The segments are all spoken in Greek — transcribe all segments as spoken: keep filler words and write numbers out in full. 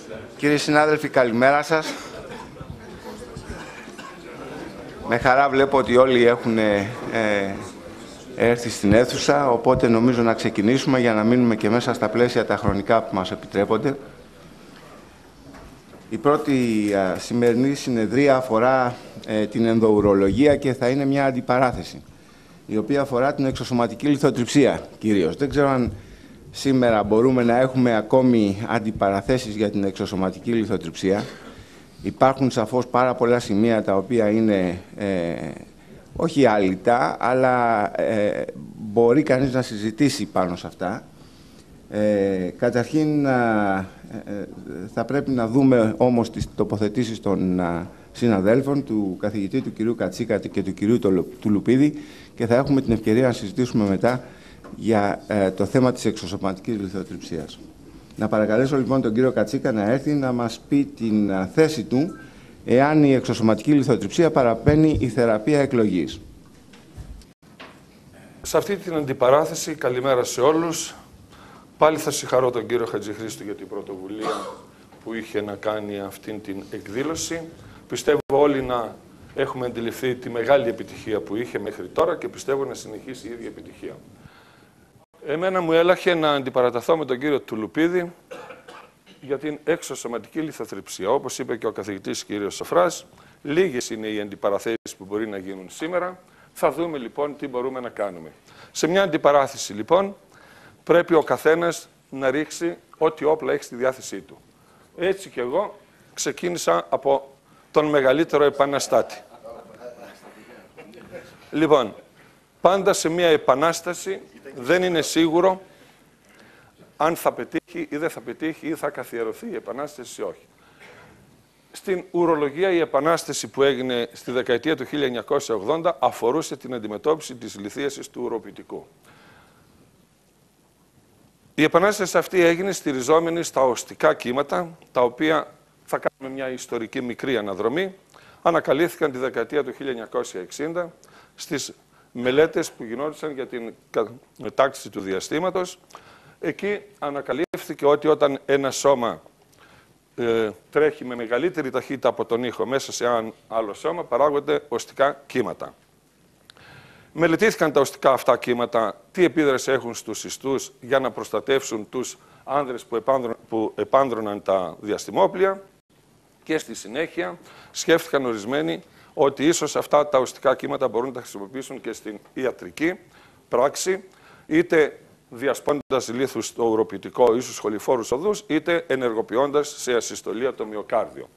Κύριοι συνάδελφοι, καλημέρα σας. Με χαρά βλέπω ότι όλοι έχουν ε, έρθει στην αίθουσα, οπότε νομίζω να ξεκινήσουμε για να μείνουμε και μέσα στα πλαίσια τα χρονικά που μας επιτρέπονται. Η πρώτη α, σημερινή συνεδρία αφορά ε, την ενδοουρολογία και θα είναι μια αντιπαράθεση, η οποία αφορά την εξωσωματική λιθοτριψία κυρίως. Δεν ξέρω αν σήμερα μπορούμε να έχουμε ακόμη αντιπαραθέσεις για την εξωσωματική λιθοτριψία. Υπάρχουν σαφώς πάρα πολλά σημεία τα οποία είναι ε, όχι άλυτα, αλλά ε, μπορεί κανείς να συζητήσει πάνω σε αυτά. Ε, καταρχήν, α, ε, θα πρέπει να δούμε όμως τις τοποθετήσεις των α, συναδέλφων, του καθηγητή του κυρίου Κατσίκα και του κυρίου του Λουπίδη, και θα έχουμε την ευκαιρία να συζητήσουμε μετά για ε, το θέμα της εξωσωματικής λιθοτριψίας. Να παρακαλέσω λοιπόν τον κύριο Κατσίκα να έρθει να μας πει την α, θέση του εάν η εξωσωματική λιθοτριψία παραπαίνει η θεραπεία εκλογής. Σε αυτή την αντιπαράθεση, καλημέρα σε όλους. Πάλι θα συγχαρώ τον κύριο Χατζηχρήστου για την πρωτοβουλία που είχε να κάνει αυτήν την εκδήλωση. Πιστεύω όλοι να έχουμε αντιληφθεί τη μεγάλη επιτυχία που είχε μέχρι τώρα και πιστεύω να συνεχίσει η ίδια επιτυχία. Εμένα μου έλαχε να αντιπαραταθώ με τον κύριο Τουλουπίδη για την εξωσωματική λιθοτριψία. Όπως είπε και ο καθηγητής κύριος Σοφράς, λίγες είναι οι αντιπαραθέσεις που μπορεί να γίνουν σήμερα. Θα δούμε λοιπόν τι μπορούμε να κάνουμε. Σε μια αντιπαράθεση λοιπόν πρέπει ο καθένας να ρίξει ό,τι όπλα έχει στη διάθεσή του. Έτσι και εγώ ξεκίνησα από τον μεγαλύτερο επαναστάτη. Λοιπόν, πάντα σε μια επανάσταση δεν είναι σίγουρο αν θα πετύχει ή δεν θα πετύχει ή θα καθιερωθεί η επανάσταση ή όχι. Στην ουρολογία η επανάσταση που έγινε στη δεκαετία του χίλια εννιακόσια ογδόντα αφορούσε την αντιμετώπιση της λιθίασης του ουροποιητικού. Η επανάσταση αυτή έγινε στηριζόμενη στα οστικά κύματα, τα οποία, θα κάνουμε μια ιστορική μικρή αναδρομή, ανακαλύφθηκαν τη δεκαετία του χίλια εννιακόσια εξήντα στις μελέτες που γινόντουσαν για την τάξη του διαστήματος. Εκεί ανακαλύφθηκε ότι όταν ένα σώμα ε, τρέχει με μεγαλύτερη ταχύτητα από τον ήχο μέσα σε ένα άλλο σώμα, παράγονται οστικά κύματα. Μελετήθηκαν τα οστικά αυτά κύματα, τι επίδραση έχουν στους ιστούς για να προστατεύσουν τους άνδρες που, επάνδρων, που επάνδρωναν τα διαστημόπλια, και στη συνέχεια σκέφτηκαν ορισμένοι ότι ίσως αυτά τα οστικά κύματα μπορούν να τα χρησιμοποιήσουν και στην ιατρική πράξη, είτε διασπώντας λίθους στο ουροποιητικό ή στους σχολιφόρους οδούς, είτε ενεργοποιώντας σε ασυστολία το μυοκάρδιο.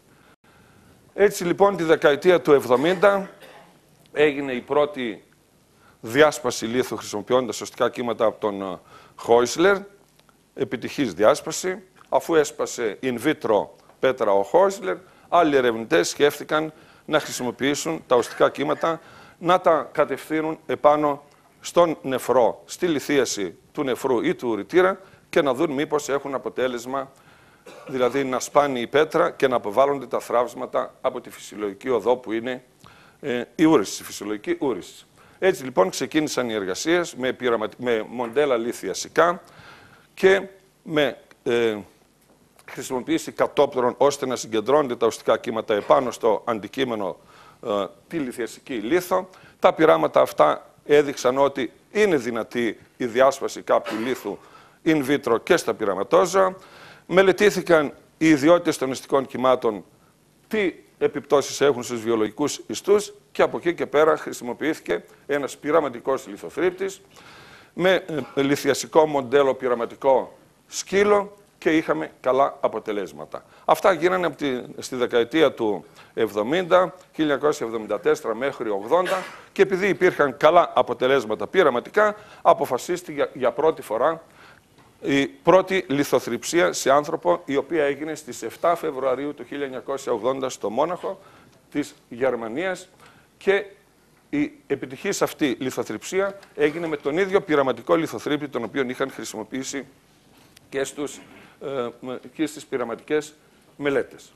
Έτσι λοιπόν τη δεκαετία του εβδομήντα έγινε η πρώτη διάσπαση λίθου χρησιμοποιώντας οστικά κύματα από τον Χόισλερ, επιτυχής διάσπαση. Αφού έσπασε in vitro πέτρα ο Χόισλερ, άλλοι ερευνητές σκέφτηκαν να χρησιμοποιήσουν τα οστικά κύματα, να τα κατευθύνουν επάνω στον νεφρό, στη λιθίαση του νεφρού ή του ουρητήρα και να δουν μήπως έχουν αποτέλεσμα, δηλαδή να σπάνει η πέτρα και να αποβάλλονται τα θραύσματα από τη φυσιολογική οδό που είναι ε, η ούρηση, η φυσιολογική ούρηση. Έτσι λοιπόν ξεκίνησαν οι εργασίες με, με μοντέλα λιθιασικά και με ε, χρησιμοποίηση κατόπτερων ώστε να συγκεντρώνονται τα οστικά κύματα επάνω στο αντικείμενο ε, τη λιθιασική λίθο. Τα πειράματα αυτά έδειξαν ότι είναι δυνατή η διάσπαση κάποιου λίθου in vitro και στα πειραματόζωα. Μελετήθηκαν οι ιδιότητες των οστικών κυμάτων, τι επιπτώσεις έχουν στους βιολογικούς ιστούς, και από εκεί και πέρα χρησιμοποιήθηκε ένας πειραματικός λιθοθρύπτης με λιθιασικό μοντέλο πειραματικό σκύλο και είχαμε καλά αποτελέσματα. Αυτά γίνανε από τη, στη δεκαετία του εβδομήντα, χίλια εννιακόσια εβδομήντα τέσσερα μέχρι ογδόντα, και επειδή υπήρχαν καλά αποτελέσματα πειραματικά, αποφασίστηκε για, για πρώτη φορά η πρώτη λιθοθρυψία σε άνθρωπο, η οποία έγινε στις εφτά Φεβρουαρίου του χίλια εννιακόσια ογδόντα στο Μόναχο της Γερμανίας, και η επιτυχής αυτή λιθοθρυψία έγινε με τον ίδιο πειραματικό λιθοθρύπτη τον οποίο είχαν χρησιμοποιήσει και, στους, ε, και στις πειραματικές μελέτες.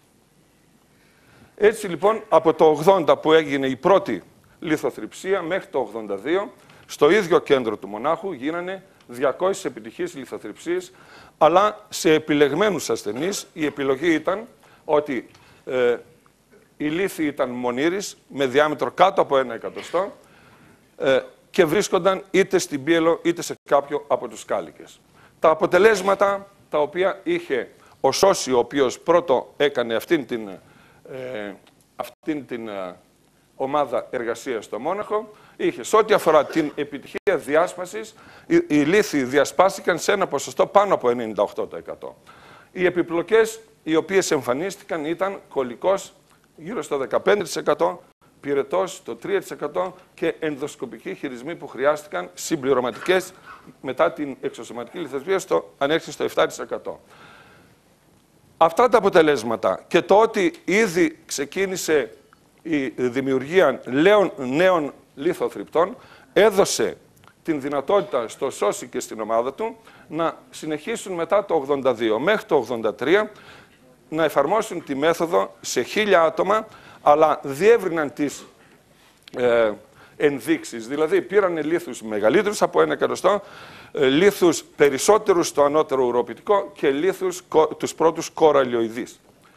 Έτσι λοιπόν από το ογδόντα που έγινε η πρώτη λιθοθρυψία μέχρι το ογδόντα δύο, στο ίδιο κέντρο του Μονάχου γίνανε διακόσιες επιτυχείς λιθοθριψίες, αλλά σε επιλεγμένους ασθενείς η επιλογή ήταν ότι ε, η λίθη ήταν μονήρης με διάμετρο κάτω από ένα εκατοστό ε, και βρίσκονταν είτε στην πίελο είτε σε κάποιο από τους κάλικες. Τα αποτελέσματα τα οποία είχε ο Σώση, ο οποίος πρώτο έκανε αυτήν την, ε, αυτήν την ε, ομάδα εργασίας στο Μόναχο, είχε σε ό,τι αφορά την επιτυχία διάσπασης, οι, οι λίθοι διασπάστηκαν σε ένα ποσοστό πάνω από ενενήντα οκτώ τοις εκατό. Οι επιπλοκές οι οποίες εμφανίστηκαν ήταν κολικός γύρω στο δεκαπέντε τοις εκατό, πυρετός το τρία τοις εκατό και ενδοσκοπικοί χειρισμοί που χρειάστηκαν συμπληρωματικές μετά την εξωσωματική λιθοθυμία στο ανέρχεται στο επτά τοις εκατό. Αυτά τα αποτελέσματα και το ότι ήδη ξεκίνησε η δημιουργία νέων, νέων λιθοθρυπτών έδωσε την δυνατότητα στο Σώση και στην ομάδα του να συνεχίσουν μετά το ογδόντα δύο μέχρι το ογδόντα τρία να εφαρμόσουν τη μέθοδο σε χίλια άτομα, αλλά διεύρυναν τις ε, ενδείξεις. Δηλαδή πήραν λίθους μεγαλύτερους από ένα εκατοστό, ε, λίθους περισσότερους στο ανώτερο ουροπιτικό και λίθους κο, τους πρώτους κοραλιοειδείς.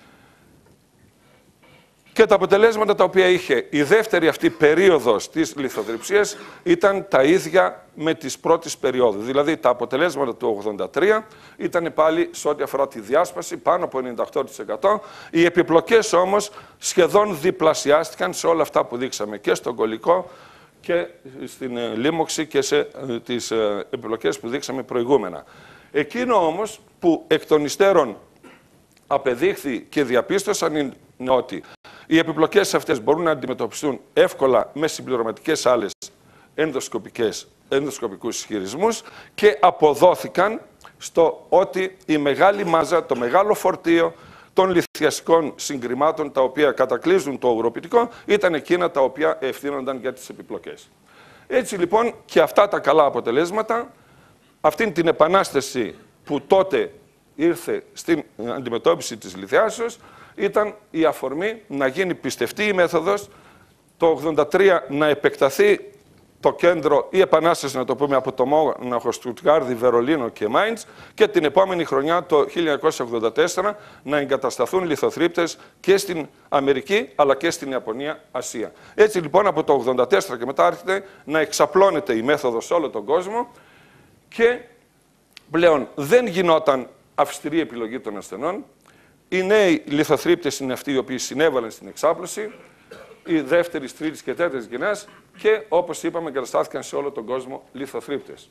Και τα αποτελέσματα τα οποία είχε η δεύτερη αυτή περίοδος της λιθοθριψίας ήταν τα ίδια με τις πρώτες περιόδους. Δηλαδή τα αποτελέσματα του ογδόντα τρία ήταν πάλι σε ό,τι αφορά τη διάσπαση πάνω από ενενήντα οκτώ τοις εκατό. Οι επιπλοκές όμως σχεδόν διπλασιάστηκαν σε όλα αυτά που δείξαμε και στον κολικό και στην λίμωξη και σε τις επιπλοκές που δείξαμε προηγούμενα. Εκείνο όμως που εκ των υστέρων απεδείχθη και διαπίστωσαν είναι ότι οι επιπλοκές αυτές μπορούν να αντιμετωπιστούν εύκολα με συμπληρωματικές άλλες ενδοσκοπικές, ενδοσκοπικούς ισχυρισμούς και αποδόθηκαν στο ότι η μεγάλη μάζα, το μεγάλο φορτίο των λιθιασικών συγκριμάτων τα οποία κατακλείζουν το ουροπιτικό ήταν εκείνα τα οποία ευθύνονταν για τις επιπλοκές. Έτσι λοιπόν και αυτά τα καλά αποτελέσματα, αυτήν την επανάσταση που τότε ήρθε στην αντιμετώπιση της λιθιάσεως, ήταν η αφορμή να γίνει πιστευτή η μέθοδος, το ογδόντα τρία να επεκταθεί το κέντρο, η επανάσταση να το πούμε από το Μόναχο, Στουτγκάρδη, Βερολίνο και Μάιντς και την επόμενη χρονιά το χίλια εννιακόσια ογδόντα τέσσερα να εγκατασταθούν λιθοθρύπτες και στην Αμερική αλλά και στην Ιαπωνία, Ασία. Έτσι λοιπόν από το ογδόντα τέσσερα και μετά άρχεται να εξαπλώνεται η μέθοδος σε όλο τον κόσμο και πλέον δεν γινόταν αυστηρή επιλογή των ασθενών. Οι νέοι λιθοθρύπτες είναι αυτοί οι οποίοι συνέβαλαν στην εξάπλωση, οι δεύτερης, τρίτης και τέταρτης γενιάς και όπως είπαμε εγκαταστάθηκαν σε όλο τον κόσμο λιθοθρύπτες.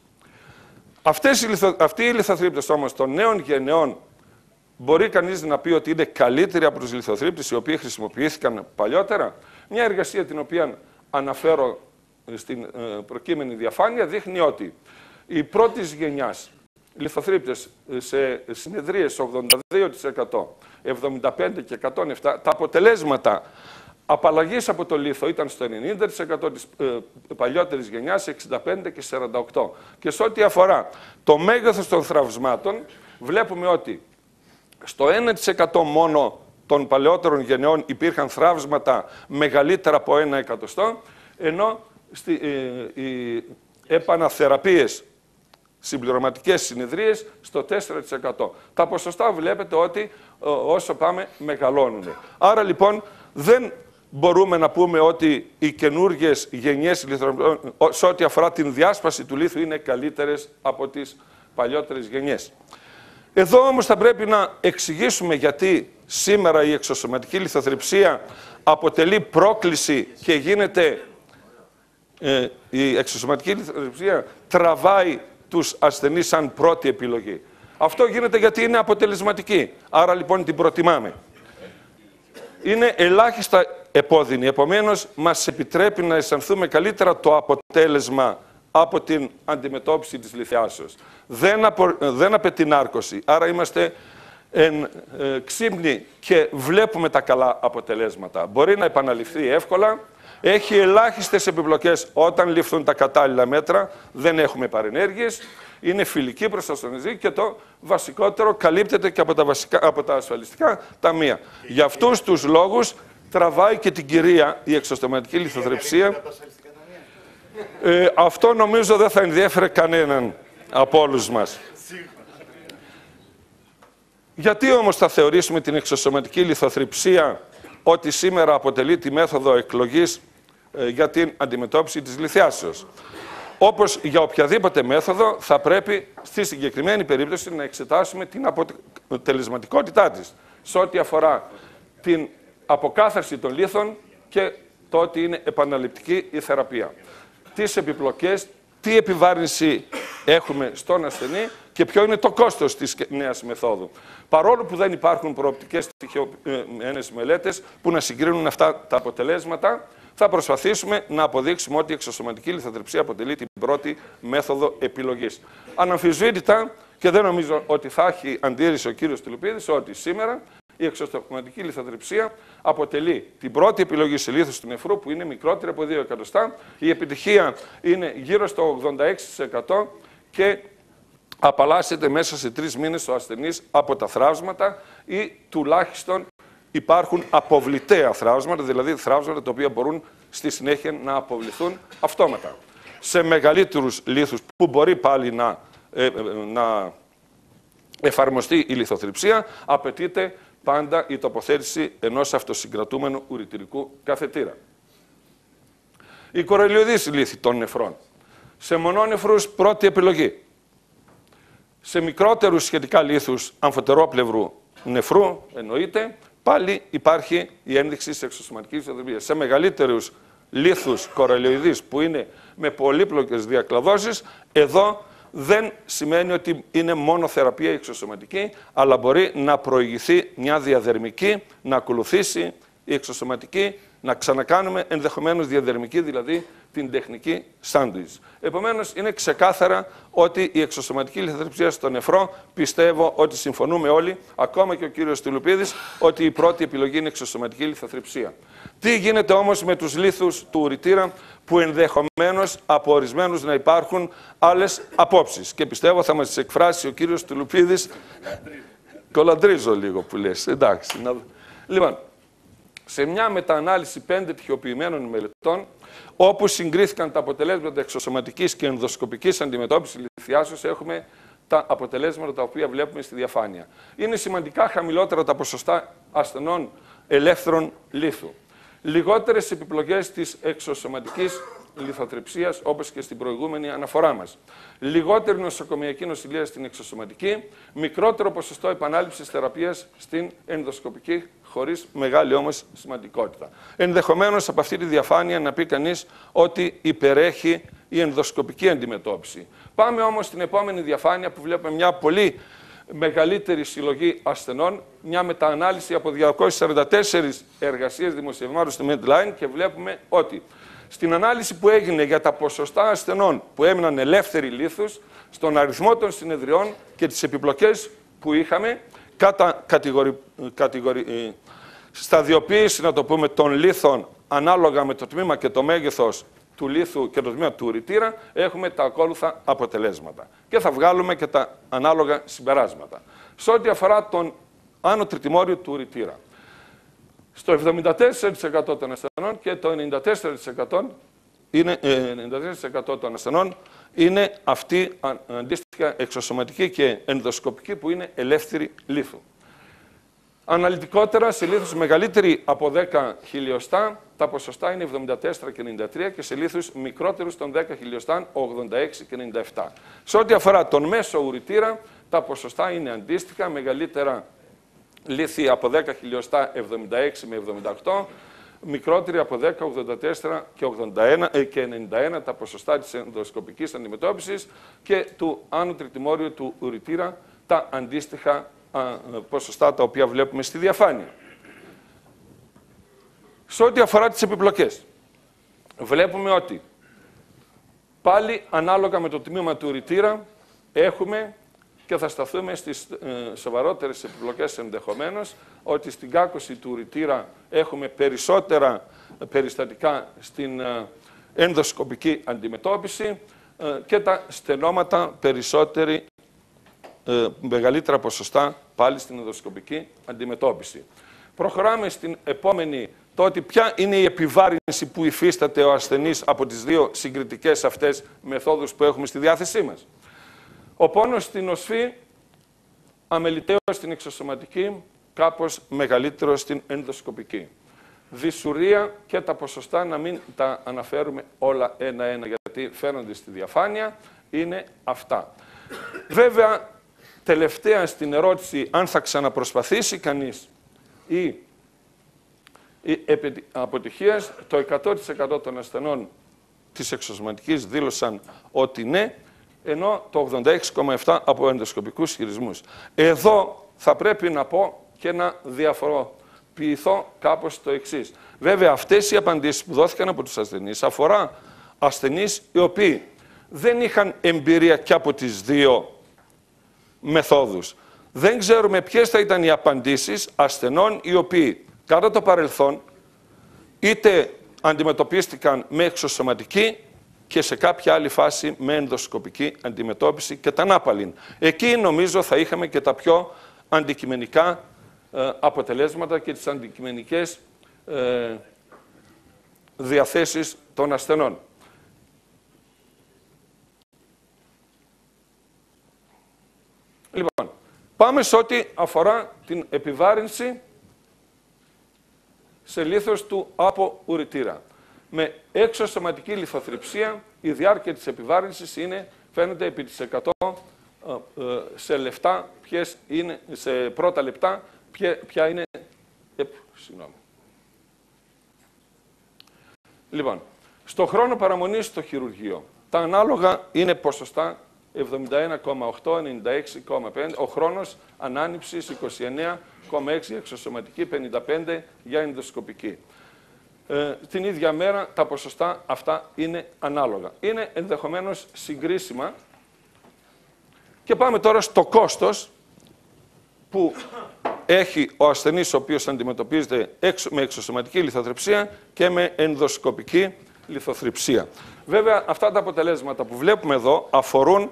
Αυτές οι λιθο... Αυτοί οι λιθοθρύπτες όμως των νέων γενεών μπορεί κανείς να πει ότι είναι καλύτεροι από τους λιθοθρύπτες οι οποίοι χρησιμοποιήθηκαν παλιότερα. Μια εργασία την οποία αναφέρω στην προκείμενη διαφάνεια δείχνει ότι οι πρώτης γενιάς λιθοθρύπτες σε συνεδρίες ογδόντα δύο τοις εκατό, εβδομήντα πέντε τοις εκατό και εκατόν επτά, τα αποτελέσματα απαλλαγής από το λίθο ήταν στο ενενήντα τοις εκατό της ε, παλιότερης γενιάς, εξήντα πέντε τοις εκατό και σαράντα οκτώ τοις εκατό. Και σε ό,τι αφορά το μέγεθος των θραυσμάτων, βλέπουμε ότι στο ένα τοις εκατό μόνο των παλαιότερων γενεών υπήρχαν θραύσματα μεγαλύτερα από ένα εκατοστό, ενώ στη, ε, οι επαναθεραπείες συμπληρωματικές συνεδρίες στο τέσσερα τοις εκατό. Τα ποσοστά βλέπετε ότι όσο πάμε μεγαλώνουν. Άρα λοιπόν δεν μπορούμε να πούμε ότι οι καινούργιες γενιές λιθοθρυπτών σε ό,τι αφορά την διάσπαση του λίθου είναι καλύτερες από τις παλιότερες γενιές. Εδώ όμως θα πρέπει να εξηγήσουμε γιατί σήμερα η εξωσωματική λιθοθριψία αποτελεί πρόκληση και γίνεται ε, η εξωσωματική λιθοθριψία τραβάει τους ασθενείς σαν πρώτη επιλογή. Αυτό γίνεται γιατί είναι αποτελεσματική. Άρα λοιπόν την προτιμάμε. Είναι ελάχιστα επώδυνη. Επομένως μας επιτρέπει να αισθανθούμε καλύτερα το αποτέλεσμα από την αντιμετώπιση της λιθιάσεως. Δεν, απο, δεν απαιτεί νάρκωση. Άρα είμαστε εν, ε, ξύπνοι και βλέπουμε τα καλά αποτελέσματα. Μπορεί να επαναληφθεί εύκολα. Έχει ελάχιστες επιπλοκές όταν ληφθούν τα κατάλληλα μέτρα. Δεν έχουμε παρενέργειες. Είναι φιλική προς το ασθενή και το βασικότερο καλύπτεται και από τα, βασικά, από τα ασφαλιστικά ταμεία. Για αυτούς τους λόγους τραβάει και την κυρία η εξωστοματική λιθοθρηψία. Ε, αυτό νομίζω δεν θα ενδιέφερε κανέναν. από όλους μας. Γιατί όμως θα θεωρήσουμε την εξωσωματική λιθοθριψία ότι σήμερα αποτελεί τη μέθοδο εκλογής ε, για την αντιμετώπιση της λιθιάσεως? Όπως για οποιαδήποτε μέθοδο, θα πρέπει στη συγκεκριμένη περίπτωση να εξετάσουμε την αποτελεσματικότητά της σε ό,τι αφορά την αποκάθαρση των λίθων και το ότι είναι επαναληπτική η θεραπεία. Τις επιπλοκές, τι επιβάρυνση έχουμε στον ασθενή και ποιο είναι το κόστος της νέας μεθόδου. Παρόλο που δεν υπάρχουν προοπτικές στοιχειωμένες μελέτες που να συγκρίνουν αυτά τα αποτελέσματα, θα προσπαθήσουμε να αποδείξουμε ότι η εξωσωματική λιθοτριψία αποτελεί την πρώτη μέθοδο επιλογής. Αναμφισβήτητα, και δεν νομίζω ότι θα έχει αντίρρηση ο κύριος Τουλουπίδης, ότι σήμερα η εξωσωματική λιθοτριψία αποτελεί την πρώτη επιλογή σε λίθους του νεφρού που είναι μικρότερη από δύο εκατοστά. Η επιτυχία είναι γύρω στο ογδόντα έξι τοις εκατό και απαλλάσσεται μέσα σε τρεις μήνες ο ασθενής από τα θραύσματα ή τουλάχιστον υπάρχουν αποβλητέα θραύσματα, δηλαδή θραύσματα τα οποία μπορούν στη συνέχεια να αποβληθούν αυτόματα. Σε μεγαλύτερους λίθους που μπορεί πάλι να, ε, να εφαρμοστεί η λιθοθριψία, απαιτείται πάντα η τοποθέτηση ενός αυτοσυγκρατούμενου ουρητηρικού καθετήρα. Η κορελιωδής λίθη των νεφρών. Σε μονόνεφρους πρώτη επιλογή. Σε μικρότερους σχετικά λίθους αμφωτερόπλευρου νεφρού, εννοείται, πάλι υπάρχει η ένδειξη της εξωσωματικής λιθοτριψίας. Σε μεγαλύτερους λίθους κορελιωδείς που είναι με πολύπλοκες διακλαδώσεις, εδώ δεν σημαίνει ότι είναι μόνο θεραπεία εξωσωματική, αλλά μπορεί να προηγηθεί μια διαδερμική, να ακολουθήσει η εξωσωματική, να ξανακάνουμε ενδεχομένως διαδερμική, δηλαδή την τεχνική σάντουιτς. Επομένως, είναι ξεκάθαρα ότι η εξωσωματική λιθοτριψία στο νεφρό, πιστεύω ότι συμφωνούμε όλοι, ακόμα και ο κύριος Τουλουπίδης, ότι η πρώτη επιλογή είναι εξωσωματική λιθοτριψία. Τι γίνεται όμως με τους λίθους του ουρητήρα, που ενδεχομένως από ορισμένους να υπάρχουν άλλες απόψεις? Και πιστεύω θα μας τις εκφράσει ο κύριος Τουλουπίδης. Κολαντρίζω λίγο που λες. Εντάξει. Να... Λοιπόν, σε μια μεταανάλυση πέντε τυχοποιημένων μελετών, όπου συγκρίθηκαν τα αποτελέσματα εξωσωματικής και ενδοσκοπικής αντιμετώπισης λιθιάσεως, έχουμε τα αποτελέσματα τα οποία βλέπουμε στη διαφάνεια. Είναι σημαντικά χαμηλότερα τα ποσοστά ασθενών ελεύθερων λίθου. Λιγότερες επιπλοκές της εξωσωματικής λιθοτριψίας, όπως και στην προηγούμενη αναφορά μας. Λιγότερη νοσοκομιακή νοσηλεία στην εξωσωματική, μικρότερο ποσοστό επανάληψης θεραπείας στην ενδοσκοπική, χωρίς μεγάλη όμως σημαντικότητα. Ενδεχομένως από αυτή τη διαφάνεια να πει κανείς ότι υπερέχει η ενδοσκοπική αντιμετώπιση. Πάμε όμως στην επόμενη διαφάνεια που βλέπουμε μια πολύ μεγαλύτερη συλλογή ασθενών, μια μεταανάλυση από διακόσιες σαράντα τέσσερις εργασίες δημοσιευμάτων στο Medline και βλέπουμε ότι στην ανάλυση που έγινε για τα ποσοστά ασθενών που έμειναν ελεύθεροι λίθους, στον αριθμό των συνεδριών και τις επιπλοκές που είχαμε, κατά κατηγορι... κατηγορι... σταδιοποίηση, να το πούμε, των λίθων ανάλογα με το τμήμα και το μέγεθος του λίθου και το τμήμα του ουρητήρα, έχουμε τα ακόλουθα αποτελέσματα. Και θα βγάλουμε και τα ανάλογα συμπεράσματα. Σε ό,τι αφορά τον άνω τριτημόριο του ουρητήρα, στο εβδομήντα τέσσερα τοις εκατό των ασθενών και το ενενήντα τέσσερα τοις εκατό, είναι, ε, ενενήντα τέσσερα τοις εκατό των ασθενών είναι αυτή αντίστοιχα εξωσωματική και ενδοσκοπική που είναι ελεύθερη λίθου. Αναλυτικότερα, σε λίθους μεγαλύτεροι από δέκα χιλιοστά, τα ποσοστά είναι εβδομήντα τέσσερα και ενενήντα τρία και σε λίθους μικρότερους των δέκα χιλιοστών, ογδόντα έξι και ενενήντα επτά. Σε ό,τι αφορά τον μέσο ουρητήρα, τα ποσοστά είναι αντίστοιχα, μεγαλύτερα λίθη από δέκα χιλιοστά, εβδομήντα έξι με εβδομήντα οκτώ, μικρότεροι από δέκα, ογδόντα τέσσερα και, ογδόντα ένα, ε, και ενενήντα ένα τα ποσοστά της ενδοσκοπικής αντιμετώπισης και του άνω τριτημόριου του ουρητήρα τα αντίστοιχα ποσοστά τα οποία βλέπουμε στη διαφάνεια. Σε ό,τι αφορά τις επιπλοκές, βλέπουμε ότι πάλι ανάλογα με το τμήμα του ουρητήρα έχουμε και θα σταθούμε στις ε, σοβαρότερες επιπλοκές ενδεχομένως, ότι στην κάκωση του ουρητήρα έχουμε περισσότερα περιστατικά στην ε, ενδοσκοπική αντιμετώπιση ε, και τα στενόματα περισσότερη Ε, μεγαλύτερα ποσοστά πάλι στην ενδοσκοπική αντιμετώπιση. Προχωράμε στην επόμενη, το ότι ποια είναι η επιβάρυνση που υφίσταται ο ασθενής από τις δύο συγκριτικές αυτές μεθόδους που έχουμε στη διάθεσή μας. Ο πόνος στην οσφή, αμεληταίος στην εξωσωματική, κάπως μεγαλύτερο στην ενδοσκοπική. Δυσουρία και τα ποσοστά να μην τα αναφέρουμε όλα ένα-ένα, γιατί φαίνονται στη διαφάνεια, είναι αυτά. Βέβαια, τελευταία στην ερώτηση αν θα ξαναπροσπαθήσει κανείς ή, ή επί αποτυχίας, το εκατό τοις εκατό των ασθενών της εξωσωματικής δήλωσαν ότι ναι, ενώ το ογδόντα έξι κόμμα επτά τοις εκατό από ενδοσκοπικούς χειρισμούς. Εδώ θα πρέπει να πω και να διαφοροποιηθώ κάπως το εξής. Βέβαια, αυτές οι απαντήσεις που δόθηκαν από τους ασθενείς αφορά ασθενείς οι οποίοι δεν είχαν εμπειρία και από τις δύο μεθόδους. Δεν ξέρουμε ποιες θα ήταν οι απαντήσεις ασθενών οι οποίοι κατά το παρελθόν είτε αντιμετωπίστηκαν με εξωσωματική και σε κάποια άλλη φάση με ενδοσκοπική αντιμετώπιση και τα νάπαλιν. Εκεί νομίζω θα είχαμε και τα πιο αντικειμενικά ε, αποτελέσματα και τις αντικειμενικές ε, διαθέσεις των ασθενών. Λοιπόν, πάμε σε ό,τι αφορά την επιβάρυνση σε λίθος του από ουρητήρα. Με εξωσωματική λιθοθριψία η διάρκεια της επιβάρυνσης είναι, φαίνεται επί της εκατό σε λεπτά, ποιες είναι, σε πρώτα λεπτά, ποια, ποια είναι... Ε, συγγνώμη. Λοιπόν, στο χρόνο παραμονής στο χειρουργείο, τα ανάλογα είναι ποσοστά εβδομήντα ένα κόμμα οκτώ, ενενήντα έξι κόμμα πέντε, ο χρόνος ανάνυψης είκοσι εννέα κόμμα έξι για εξωσωματική, πενήντα πέντε για ενδοσκοπική. Ε, την ίδια μέρα τα ποσοστά αυτά είναι ανάλογα. Είναι ενδεχομένως συγκρίσιμα. Και πάμε τώρα στο κόστος που έχει ο ασθενής ο οποίος αντιμετωπίζεται με εξωσωματική λιθοθριψία και με ενδοσκοπική λιθοθριψία. Βέβαια, αυτά τα αποτελέσματα που βλέπουμε εδώ αφορούν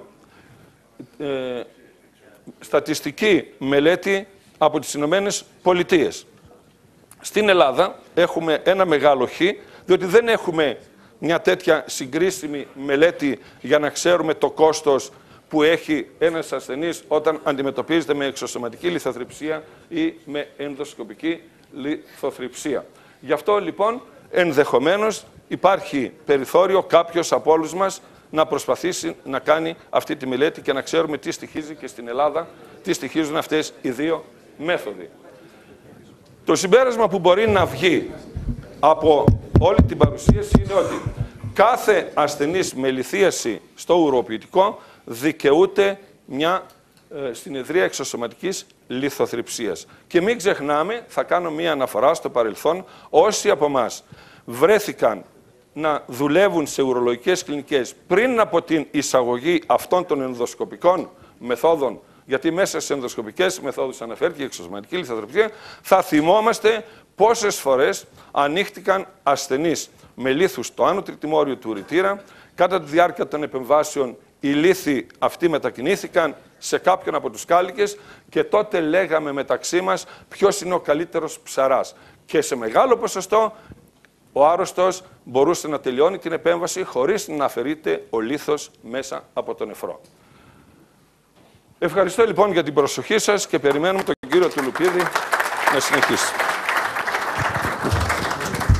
ε, στατιστική μελέτη από τις Ηνωμένες Πολιτείες. Στην Ελλάδα έχουμε ένα μεγάλο χ, διότι δεν έχουμε μια τέτοια συγκρίσιμη μελέτη για να ξέρουμε το κόστος που έχει ένας ασθενής όταν αντιμετωπίζεται με εξωσωματική λιθοθριψία ή με ενδοσκοπική λιθοθριψία. Γι' αυτό λοιπόν ενδεχομένως υπάρχει περιθώριο κάποιος από όλους μας να προσπαθήσει να κάνει αυτή τη μελέτη και να ξέρουμε τι στοιχίζει και στην Ελλάδα, τι στοιχίζουν αυτές οι δύο μέθοδοι. Το συμπέρασμα που μπορεί να βγει από όλη την παρουσίαση είναι ότι κάθε ασθενής με λιθίαση στο ουροποιητικό δικαιούται μια ε, συνεδρία εξωσωματικής λιθοθριψίας. Και μην ξεχνάμε, θα κάνω μία αναφορά στο παρελθόν, όσοι από εμάς βρέθηκαν να δουλεύουν σε ουρολογικές κλινικές πριν από την εισαγωγή αυτών των ενδοσκοπικών μεθόδων, γιατί μέσα σε ενδοσκοπικές μεθόδους αναφέρθηκε η εξωσωματική λιθοθριψία, θα θυμόμαστε πόσες φορές ανοίχτηκαν ασθενείς με λίθους στο άνω τριτημόριο του ουρητήρα. Κατά τη διάρκεια των επεμβάσεων οι λίθοι αυτοί μετακινήθηκαν σε κάποιον από τους κάλικες και τότε λέγαμε μεταξύ μας ποιος είναι ο καλύτερος ψαράς. Και σε μεγάλο ποσοστό ο άρρωστος μπορούσε να τελειώνει την επέμβαση χωρίς να αφαιρείται ο λίθος μέσα από τον νεφρό. Ευχαριστώ λοιπόν για την προσοχή σας και περιμένουμε τον κύριο Τουλουπίδη να συνεχίσει.